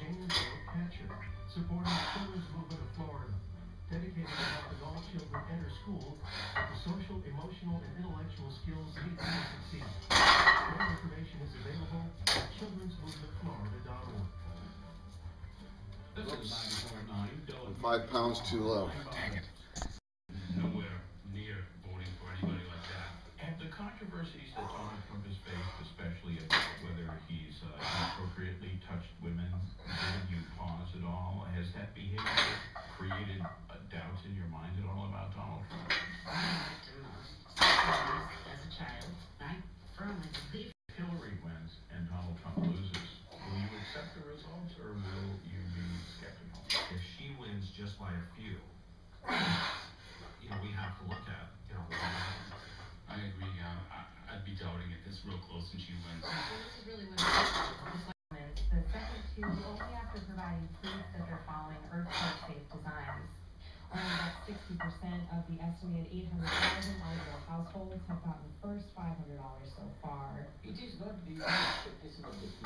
Catcher, supporting the children's movement of Florida, dedicated to helping all children enter school with the social, emotional, and intellectual skills needed to succeed. More information is available at childrensmovementflorida.org. This is 94.9. 5 pounds too low. Dang it. Nowhere near voting for anybody like that. And the controversies that Donald Trump has faced, especially about whether he's inappropriately touched women, given you pause at all, has that behavior created doubts in your mind at all about Donald Trump? I liked him most as a child. I firmly believe. If Hillary wins and Donald Trump loses, will you accept the results or will you be skeptical? If she wins just by a few, we have to look at, I agree. I'd be doubting if it's real close and she wins. So this is really what it's the second two only after providing proof that they're following earthquake-safe designs. Only about 60% of the estimated 800,000 eligible households have gotten the first $500 so far. It is not the expectation of the